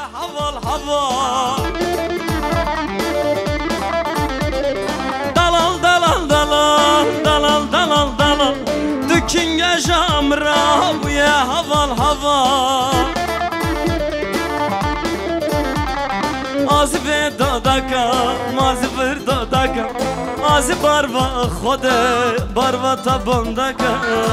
haval hava. Dalal dalal dalal dalal dalal dalal dükünge jamra ya haval hava. Azı ve dodaka mazı bir dodaka azı barva khode barva tabandaka.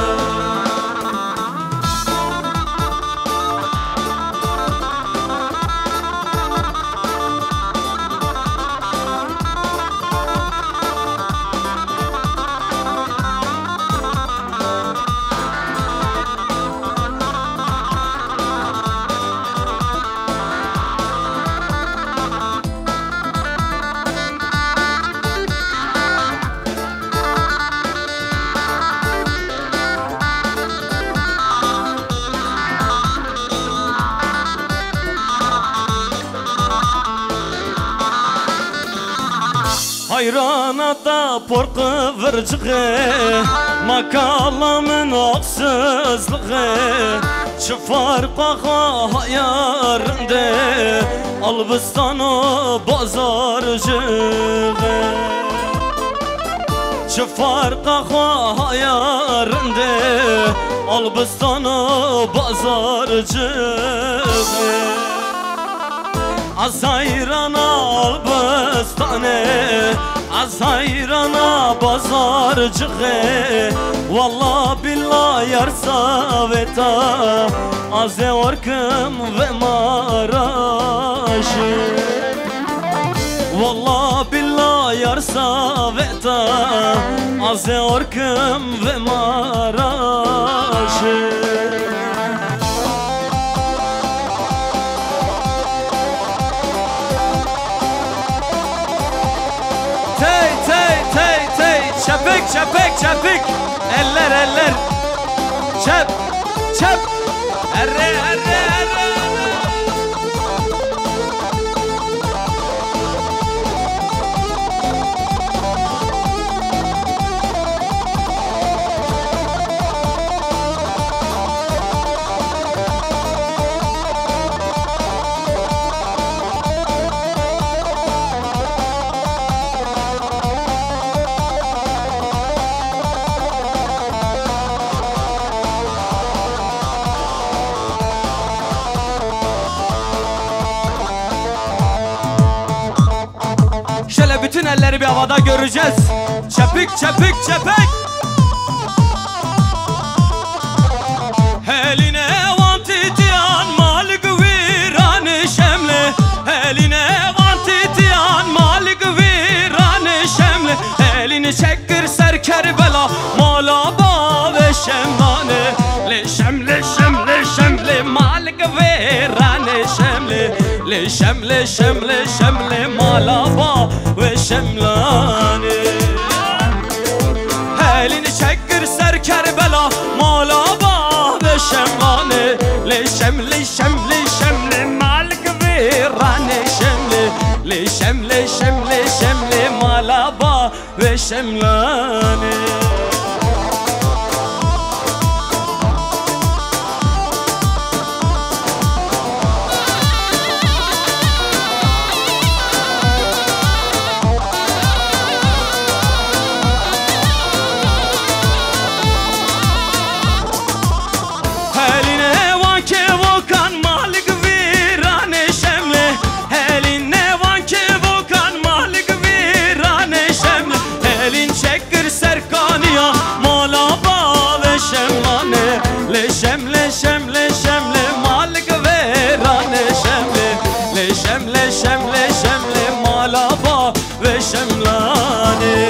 Hayranata porqı vırcığı makalamın oksuzluğu çıfarqa hayarında Albistanı bazarcığı çıfarqa hayarında Albistanı bazarcığı Azayrana Albistane Azayrana bazarcığı Valla billah yar saveta Aze orkım ve maraşı Valla billah yar saveta Aze orkım ve maraşı Çepik çepik çepik eller eller çep çep erre erre erre bütün elleri bir havada göreceğiz. Çepik çepik çepik. Eline vantitiyan malik viran şemle. Eline vantitiyan malik viran şemle. Elini çektir ser Kerbela malaba ve şemdane. Le şemle şemle şemle malik viran şemle. Le şemle şemle şemle malaba ve şemlane. Elini çektir ser Kerbela malaba ve şemlane. Le şemle şemle şemle malik virane şemle. Le şemle şemle şemle malaba ve şemlane. Şemle şemle şemle malik verane şemle. Le şemle şemle şemle malaba ve şemlane.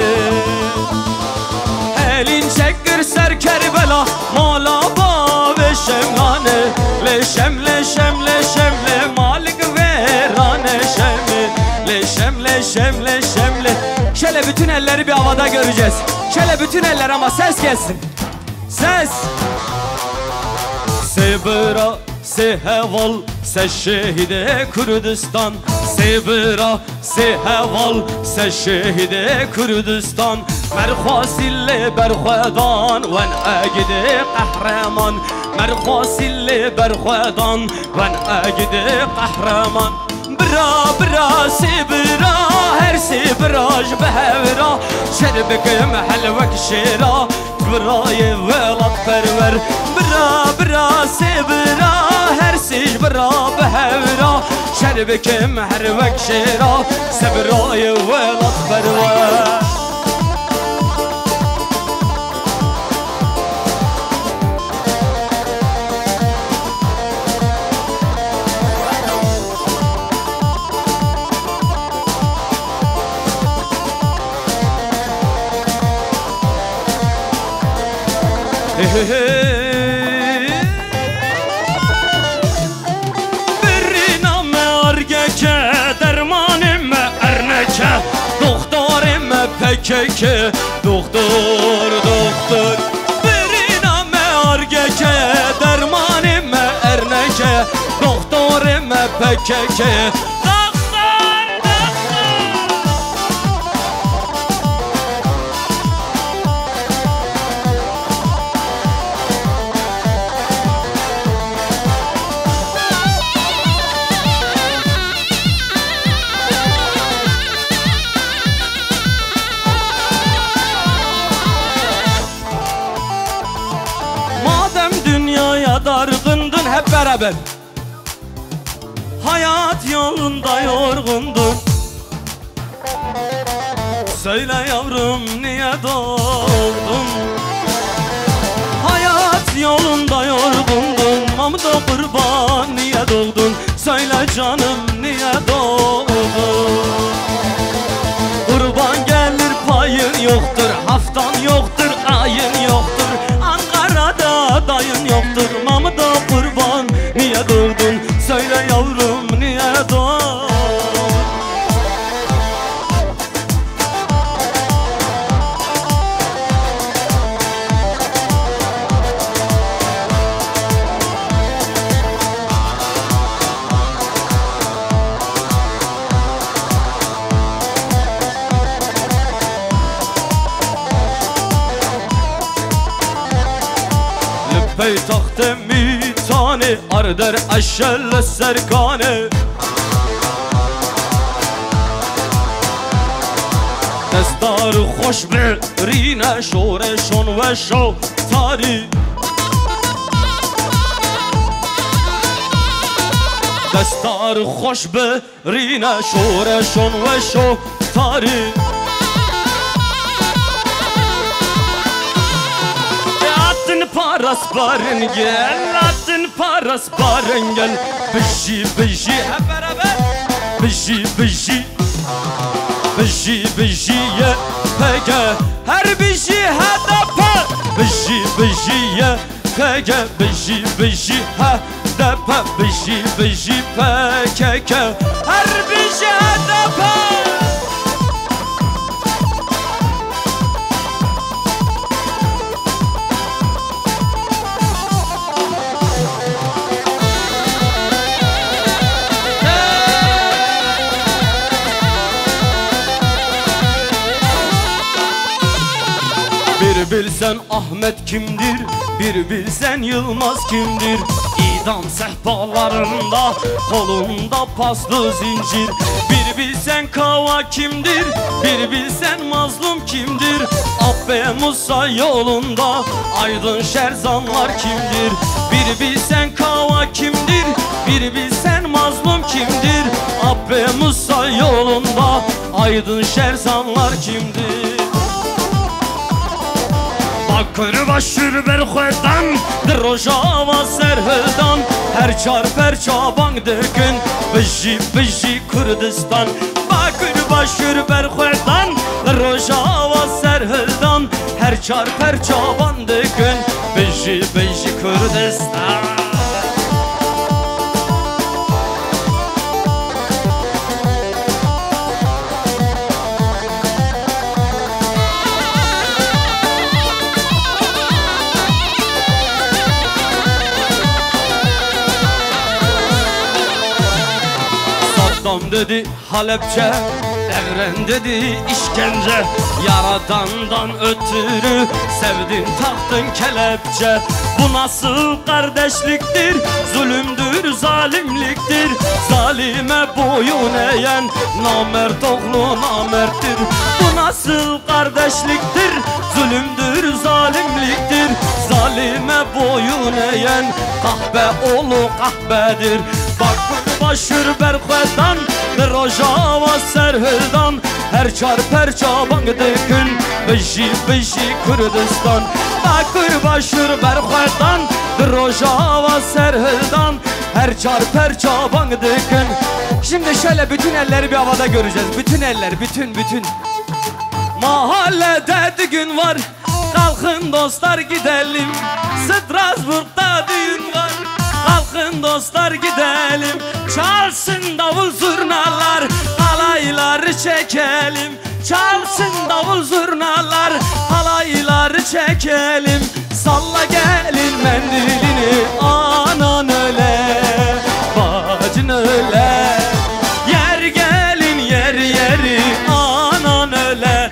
Elin çektir ser Kerbela malaba ve şemlane. Le şemle şemle şemle malik verane şemle. Le şemle şemle şemle. Şöyle bütün elleri bir havada göreceğiz. Şöyle bütün eller ama ses gelsin. Ses. Sebra se heval se şehide Kürdistan se bira se heval se şehide Kürdistan merkhasille berxwedan wen agide kahraman merkhasille berxwedan wen agide kahraman bira bira se bira her se biraj behevra şerbek mehelvek şera برای ولات پرور برا برا سی برا هر سیج برا به هورا شربک محروک شیرا سبرای ولات پرور برینم ارگکه درمانم ارنکه دخترم پککه دختر دختر برینم ارگکه درمانم ارنکه دخترم پککه dargındın hep beraber hayat yolunda yorgundun söyle yavrum niye doğdun hayat yolunda yorgundun mamda kurban niye doğdun söyle canım niye doğdun kurban gelir payın yoktur haftan yoktur ayın yoktur Ankara'da dayın yoktur mamda kurban niye doğdun söyle yavrum niye doğdun پایتخت میتانه اردر اشل سرکانه دستار خوش برینه شورشون و شو تاری دستار خوش برینه شورشون و شو تاری paras barın gel atın paras barın gel bışı bışı hep beraber bışı bışı bışı bışı ye peke her bışı hedepe bışı bışı ye peke bışı bışı hedepe bışı bışı peke her bışı hedepe Bir bilsen Ahmet kimdir, bir bilsen Yılmaz kimdir İdam sehpalarında, kolunda paslı zincir Bir bilsen Kava kimdir, bir bilsen mazlum kimdir Abbe Musa yolunda, aydın şerzanlar kimdir Bir bilsen Kava kimdir, bir bilsen mazlum kimdir Abbe Musa yolunda, aydın şerzanlar kimdir Bakır başır berxwedan در Rojava serhildan her çar perçaban dikün bıjı bıjı Kürdistan Bakır başır berxwedan در Rojava serhildan her çar perçaban dikün bıjı bıjı Kürdistan Şam dedi Halepçe, Evren dedi işkence. Yaradandan ötürü sevdim taktın kelepçe. Bu nasıl kardeşliktir, zulümdür, zalimliktir. Zalime boyun eğen namert oğlu namerttir. Bu nasıl kardeşliktir, zulümdür, zalimliktir. Zalime boyun eğen kahpe oğlu kahpedir. Bak başır berxwedan Rojava serhildan. Her çar perçaban dikün Bıjı bıjı Kürdistan. Bak başır berxwedan Rojava serhildan. Her çar perçaban dikün. Şimdi şöyle bütün elleri bir havada göreceğiz. Bütün eller, bütün. Mahallede düğün var, kalkın dostlar gidelim. Strasbourg'da düğün var, kalkın dostlar gidelim. Çalsın davul zurnalar, halayları çekelim. Çalsın davul zurnalar, halayları çekelim. Salla gelin mendilini, anan öyle, bacın öyle. Yer gelin yer yeri, anan öyle.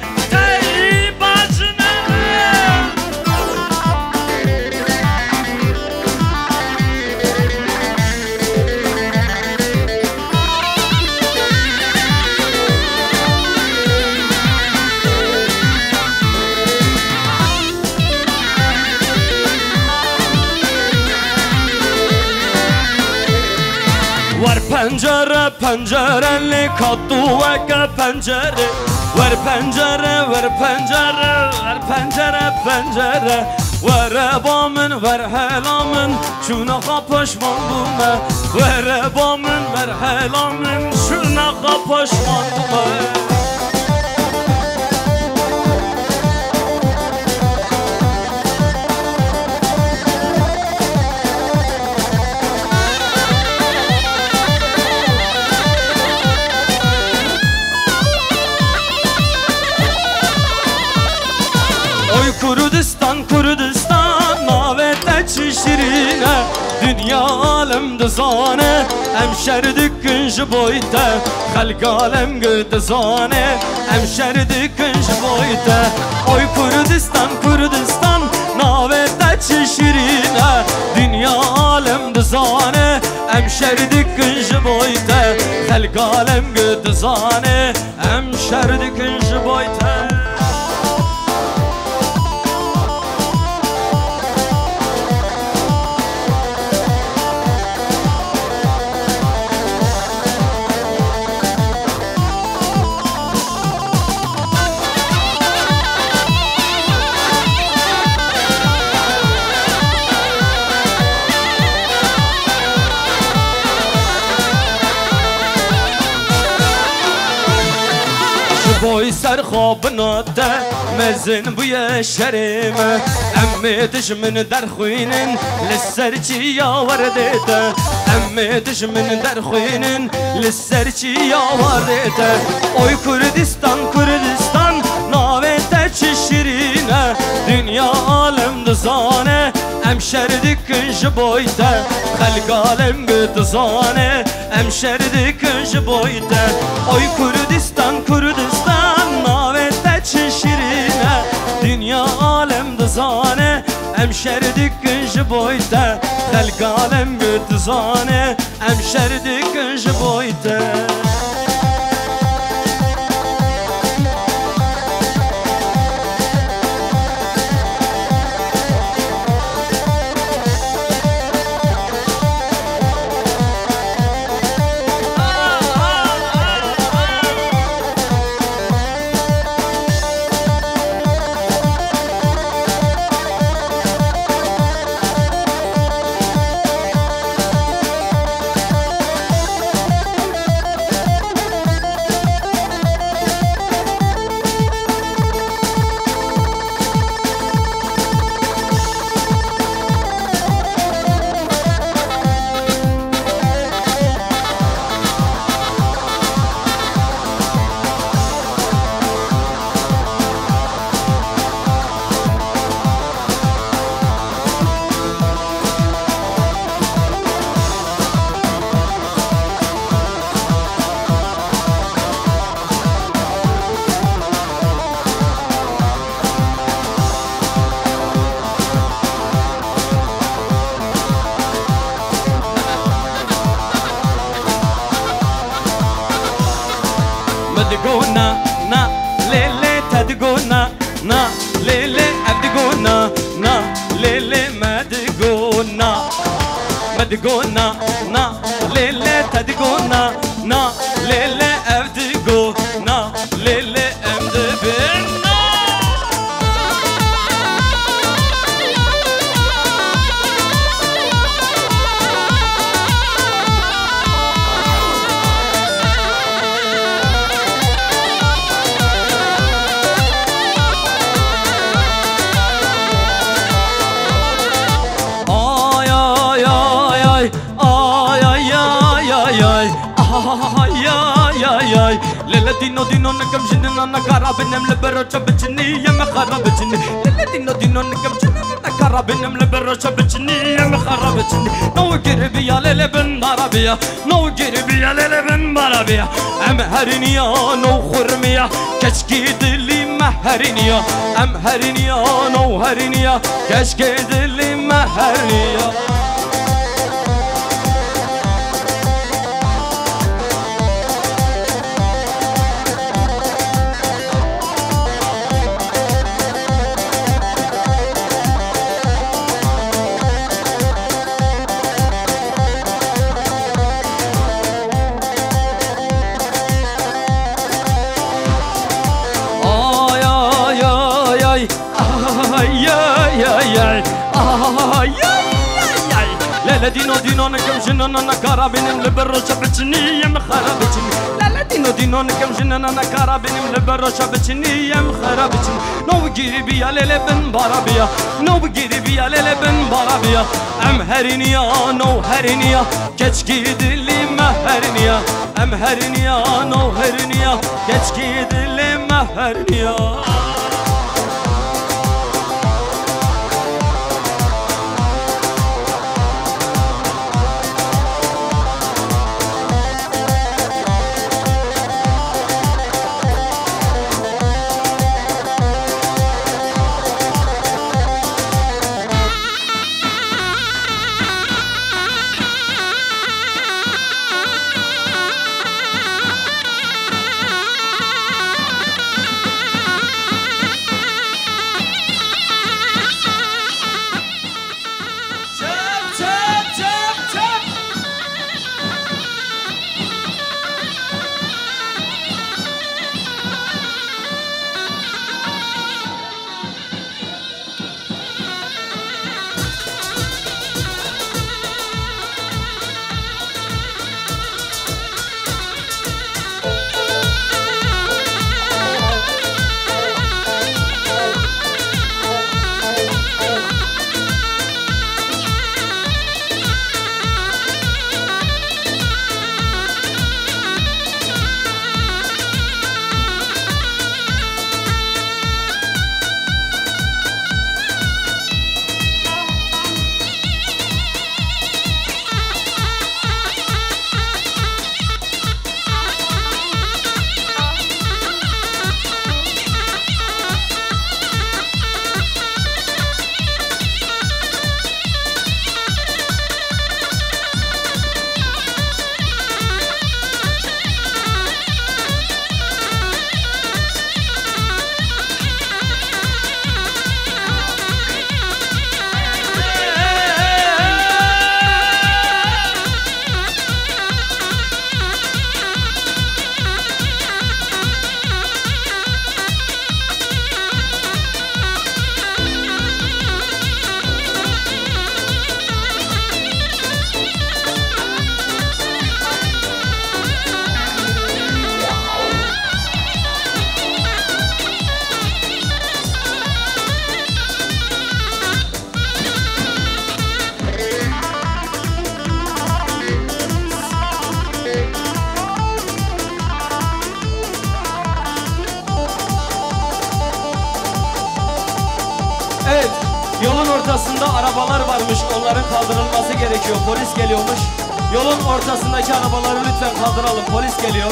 Pencere pencereli kattu veke pencere. Ver pencere ver pencere, ver pencere pencere. Ver ebamın ver helamın, şuna kapışman bume. Ver ebamın ver helamın, şuna kapışman bume. Kürdistan, Kürdistan, navete şirine. Dünya alem dizane, emşerdik kınj boyte. Halk alem gıdizane, emşerdik kınj boyte. Oy Kürdistan, Kürdistan, navete şirine. Dünya alem dizane, emşerdik kınj boyte. Halk alem gıdizane, emşerdik kınj boyte. Boy serxabınate mezin bu yeşerime. Emmi düşmün derxuyinin lisserçi yavar dede. Emmi düşmün derxuyinin lisserçi yavar dede. Oy Kürdistan, Kürdistan, navete şirine. Dünya alem dizane, emşerdik kınj boyte. Halk alem gıdizane, emşerdik kınj boyte. Oy Kürdistan, Kürdistan, navete şirine. Dünya alem dizane, emşerdik kınj boyte. Halk alem gıdizane, emşerdik kınj boyte. تدقونا نا ليلي تدقونا نا ليلي أدقونا نا ليلي مدقونا مدقونا نا ليلي تدقونا نا ليلي أدقونا ليلي أمدبنا ليلة دينو دينو نكم جننا نكارا بنم لبرو شبتني يا مخربتني ليلة دينو دينو نكم جننا نكارا بنم لبرو شبتني يا مخربتني نو قربي يا ليلة بن باربيا نو قربي يا ليلة بن باربيا أمهرنيا نو خرميا كشكي دلي مهرنيا أمهرنيا نو هرنيا كشكي دلي مهرنيا لا دينو دينو نكم جننا نكارا بينم لبرو شبتني يا مخربتني لا دينو دينو نكم جننا نكارا بينم لبرو شبتني يا مخربتني نو قربي يا ليلة بن باربيا نو قربي يا ليلة بن باربيا أم هرنيا نو هرنيا كشكي دلي مهرنيا أم هرنيا نو هرنيا كشكي دلي مهرنيا Evet, yolun ortasında arabalar varmış, onların kaldırılması gerekiyor. Polis geliyormuş. Yolun ortasındaki arabaları lütfen kaldıralım, polis geliyor.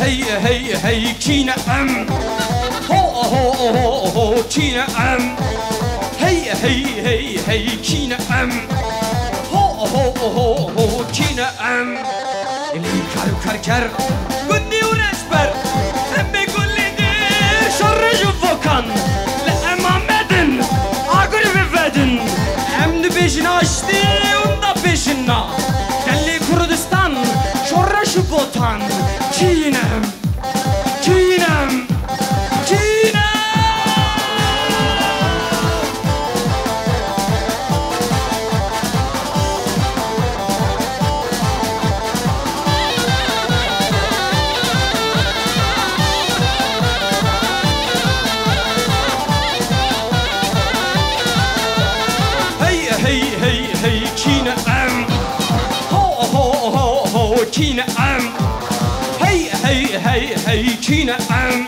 هي هي هي كينا أم هو هو هو هو كينا أم هي هي هي هي كينا أم هو هو هو هو كينا أم اللي كارو كار قدي ونسبر أمي قول لي دير شر جفوكان لأما مدن أقول في فدن أمن بيجنا اشتي وندا بيجنا قال كردستان شر جفوتان كينام كينام كينام هي هي هي هي كينام هو هو هو هو كينام هي هي هي هي كينام